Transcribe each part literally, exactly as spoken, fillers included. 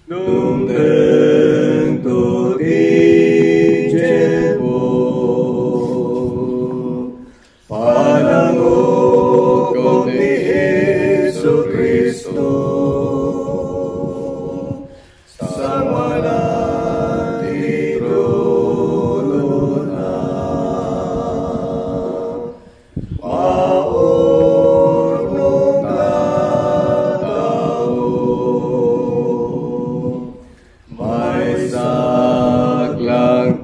nung tengtut ijepo panangukot ni Yesu Kristo sa walang trono na maornong na tao may saklang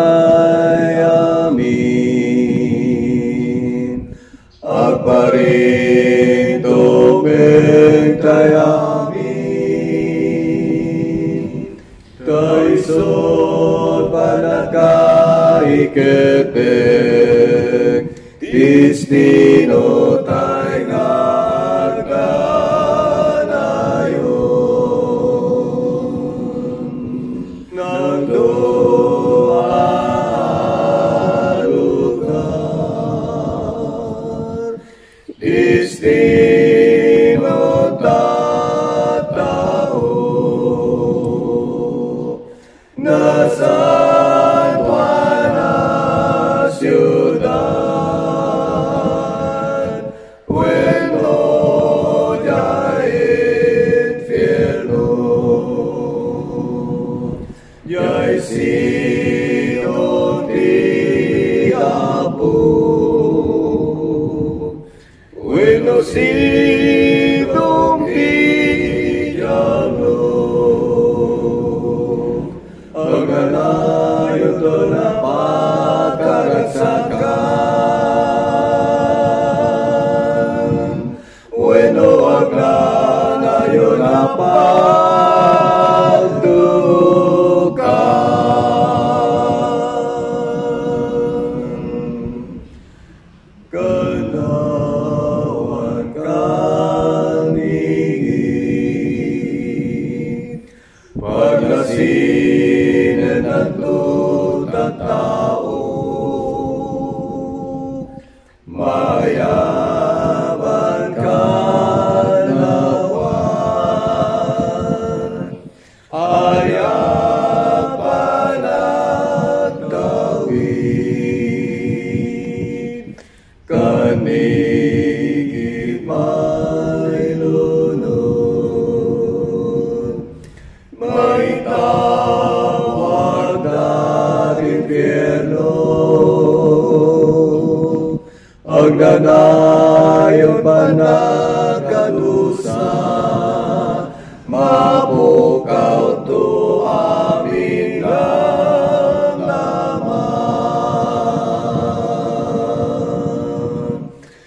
tayamin agparing tubig tayamin kaisod panagkaiketeng destino tayo ngaganayon ng lugar destino tatao nasa tuana ciudad bueno ya infierno ya sido tiempo bueno sido tiempo ang ganayon to na pagkaragsakan bueno ang ganayon na pagdukan ganawan kaningin paglasinen at tutang tao mayaman kanawan ayapan at gawin kanigit may lunod may tawag na impyerno ang nanayon panagkadusa mapukaw to amin lang naman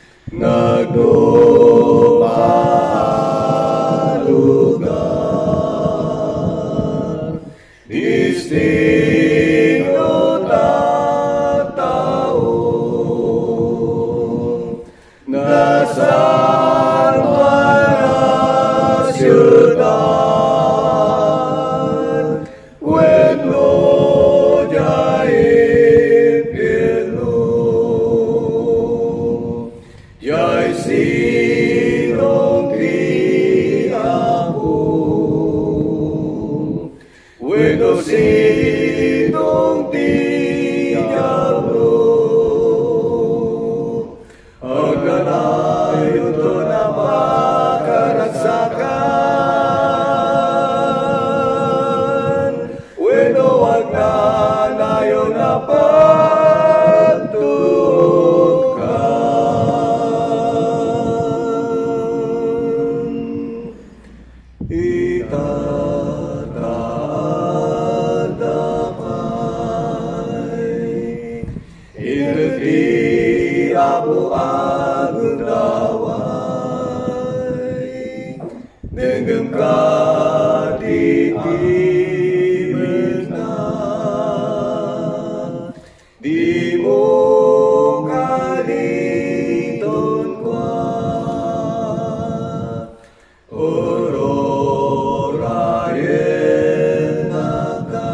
nagdumalugan destino tatao nasa tuana ciudad bueno ya infierno ya sinong tiempo bueno sinong diablo ang ganayon to na makaragsakan bueno ang ganayon na pagdukan itatadamay irti abu agundaway nenggem katitimin na di mo kaliton kwa ororayen naka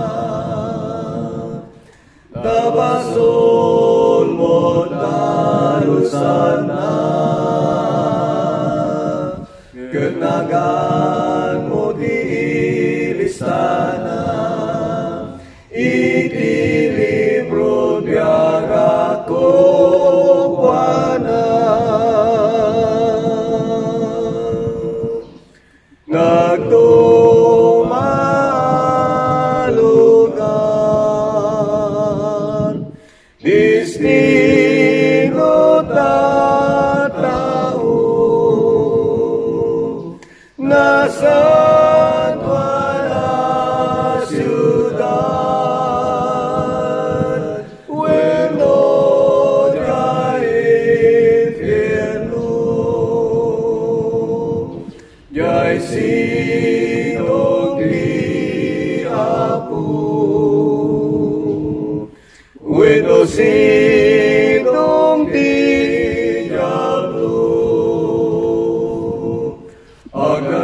tabason mo tarusan na kenagan mo di ti libro biara ko nagtumalugan, destino tatao, nasa wala ciudad, bueno ya infierno, ya sino apu, bueno sinong di diablo,